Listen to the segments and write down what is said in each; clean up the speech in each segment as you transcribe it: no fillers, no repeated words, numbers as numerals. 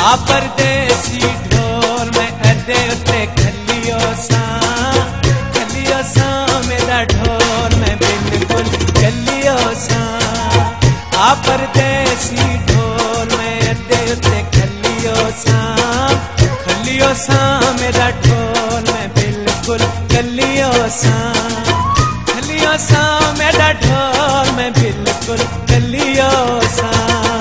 आ परदेसी ढोल में अदे उत्ते खलियो सा मेरा ढोल में बिल्कुल खलियो सा। आ परदेसी ढोल में अदे उत्ते खलियो सा मेरा ढोल में बिल्कुल खलियो सा मेरा ढोल में बिल्कुल खलियो सा।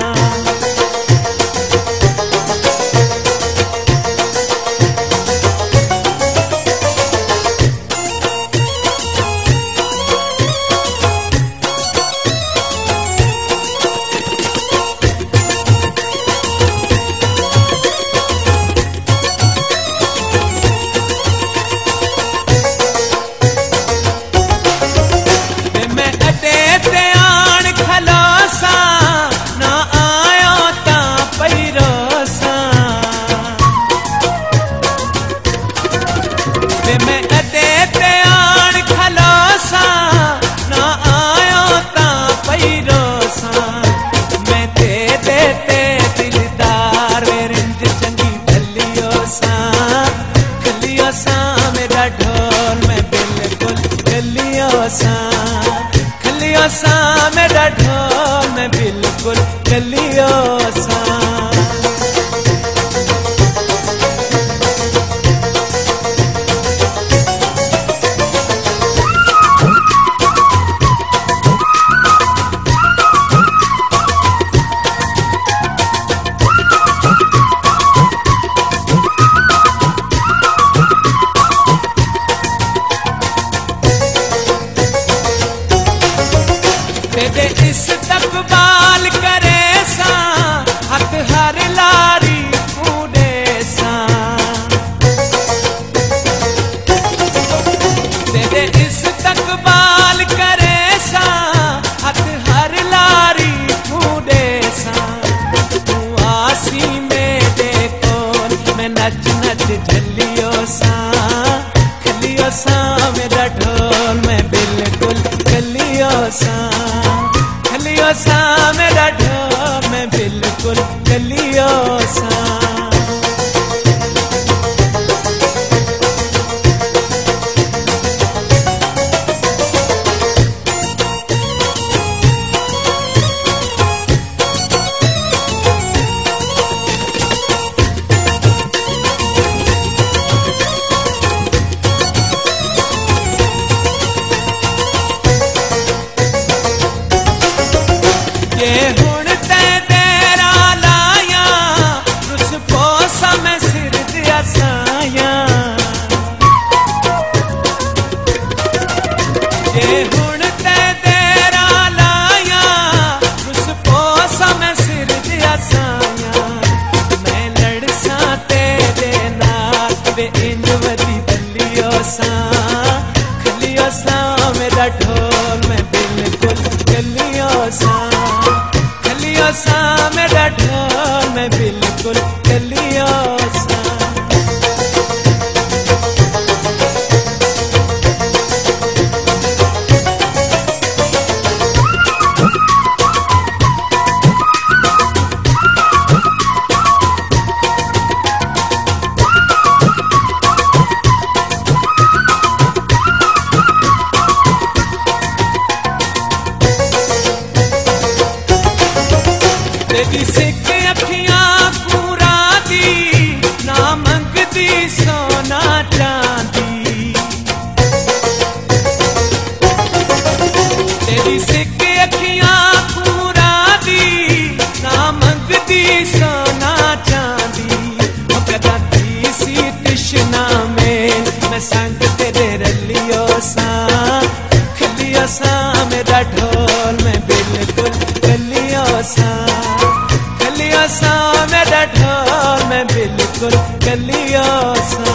मेरा ढोल में बिल्कुल खलियो सा। इस तकबाल करे सा हक हर लारी कूदे सा। तेरे इस तकबाल करे सा हक हर लारी कूदे सा। तू आसी में देखो मैं नच नच झलियो सा मेरा ढोल में बिल्कुल खलियो सा मेरा ढोल में बिल्कुल खलियो सा। ये हुण ते तेरा लाया रुस पोसा में सिर दिया साया। ये हुण ते तेरा लाया रुस पोसा में सिर दिया साया। मैं लड़सा तेरे नाल वे इंज वदी बलियो सा खलियो सा मेरा ढोल में बिल्कुल खलियो सा मेरा ढोल में बिल्कुल खलियो सा। तेरी सिक अखियां पूरा दी ना मंगदी सोना चांदी। तेरी सिक अखियां पूरा दी ना मंगदी सोना चांदी। कदा दी सी तिशना में मैं संग तेरे रलियो सा खलियो सा मेरा ढोल में बिल्कुल खलियो सा मेरा ढोल में बिल्कुल खलियो सा।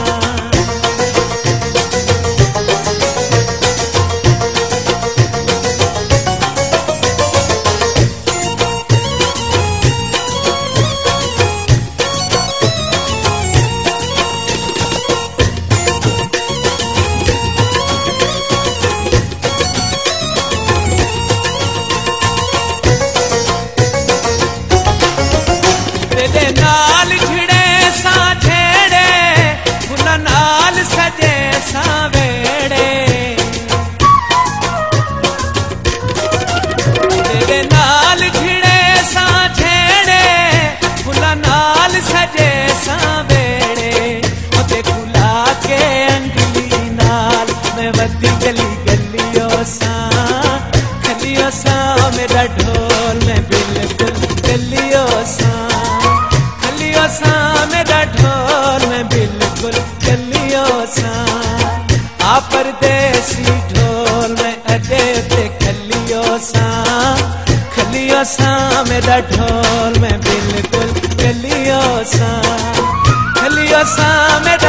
तेरे नाल छिड़ सावेड़े तेरे नाल झिड़े सा झेड़े फुला नाल सजे सावेड़े ओते खुला के अंगली नाल मैं वदी गली गलियो सा मेरा ढोल में बिल्कुल गलियो सा मेरा ढोल में बिल्कुल गलियो सा आ परदेसी ढोल में अडे ते खलियो सा मेरा ढोल में बिल्कुल गलियो सा मेरा